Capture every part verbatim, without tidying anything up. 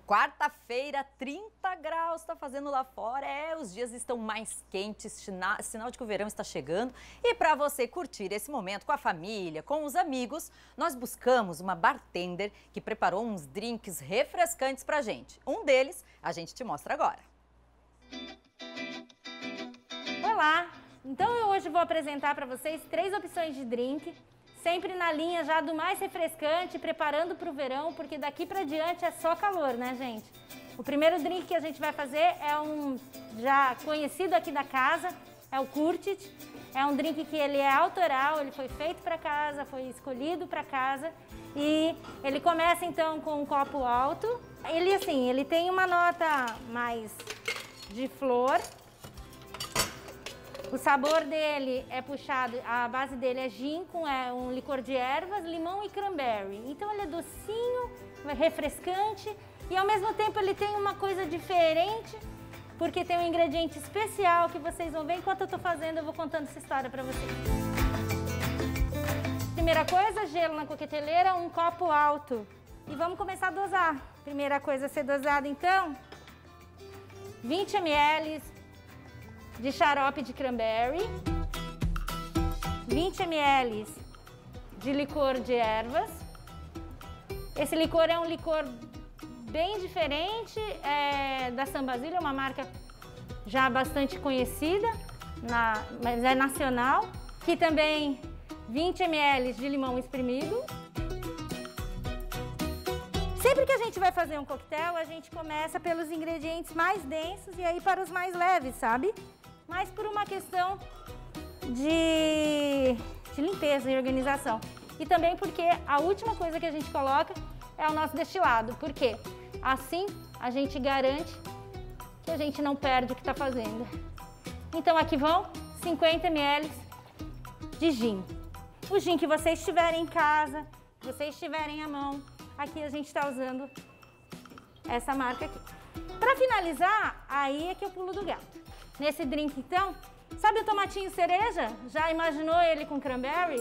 Quarta-feira, trinta graus, está fazendo lá fora. É, os dias estão mais quentes, sinal, sinal de que o verão está chegando. E para você curtir esse momento com a família, com os amigos, nós buscamos uma bartender que preparou uns drinks refrescantes pra gente. Um deles a gente te mostra agora. Olá! Então eu hoje vou apresentar para vocês três opções de drink, sempre na linha já do mais refrescante, preparando para o verão, porque daqui para diante é só calor, né, gente? O primeiro drink que a gente vai fazer é um já conhecido aqui da casa, é o Curtit. É um drink que ele é autoral, ele foi feito para casa, foi escolhido para casa e ele começa então com um copo alto. Ele assim, ele tem uma nota mais de flor. O sabor dele é puxado, a base dele é gin com é, um licor de ervas, limão e cranberry. Então ele é docinho, refrescante e ao mesmo tempo ele tem uma coisa diferente, porque tem um ingrediente especial que vocês vão ver enquanto eu estou fazendo, eu vou contando essa história para vocês. Primeira coisa, gelo na coqueteleira, um copo alto. E vamos começar a dosar. Primeira coisa a ser dosada então, vinte mililitros de xarope de cranberry, vinte mililitros de licor de ervas. Esse licor é um licor bem diferente, é da San Basilio, é uma marca já bastante conhecida, na, mas é nacional. Aqui também vinte mililitros de limão espremido. Sempre que a gente vai fazer um coquetel, a gente começa pelos ingredientes mais densos e aí para os mais leves, sabe? Mas por uma questão de, de limpeza e organização. E também porque a última coisa que a gente coloca é o nosso destilado. Por quê? Assim a gente garante que a gente não perde o que está fazendo. Então aqui vão cinquenta mililitros de gin. O gin que vocês tiverem em casa, que vocês tiverem à mão. Aqui a gente está usando essa marca aqui. Para finalizar, aí é que eu pulo do gato. Nesse drink, então, sabe o tomatinho cereja? Já imaginou ele com cranberry?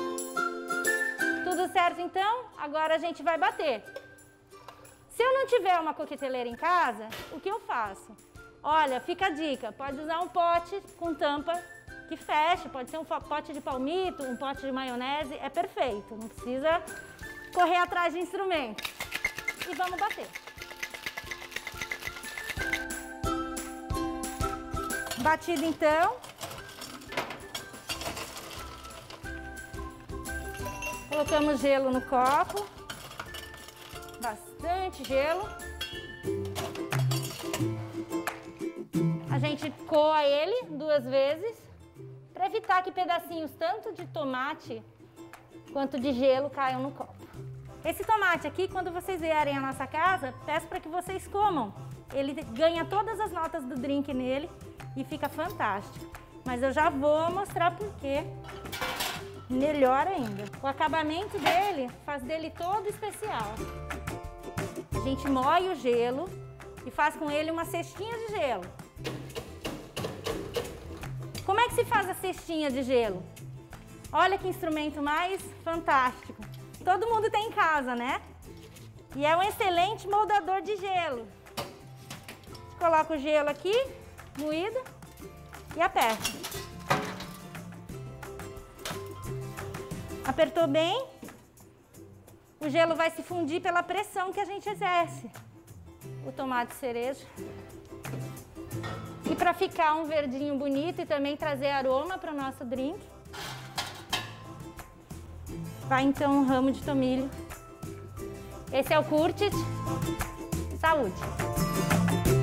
Tudo certo, então? Agora a gente vai bater. Se eu não tiver uma coqueteleira em casa, o que eu faço? Olha, fica a dica, pode usar um pote com tampa que feche, pode ser um pote de palmito, um pote de maionese, é perfeito, não precisa correr atrás de instrumento. E vamos bater. Batido então. Colocamos gelo no copo. Bastante gelo. A gente coa ele duas vezes para evitar que pedacinhos tanto de tomate quanto de gelo caiam no copo. Esse tomate aqui, quando vocês vierem à nossa casa, peço para que vocês comam. Ele ganha todas as notas do drink nele e fica fantástico. Mas eu já vou mostrar por quê. Melhor ainda. O acabamento dele faz dele todo especial. A gente moe o gelo e faz com ele uma cestinha de gelo. Como é que se faz a cestinha de gelo? Olha que instrumento mais fantástico. Todo mundo tem em casa, né? E é um excelente moldador de gelo. Coloca o gelo aqui, moído, e aperta. Apertou bem, o gelo vai se fundir pela pressão que a gente exerce. O tomate cereja. E para ficar um verdinho bonito e também trazer aroma para o nosso drink, vai então um ramo de tomilho. Esse é o Curtit. Saúde!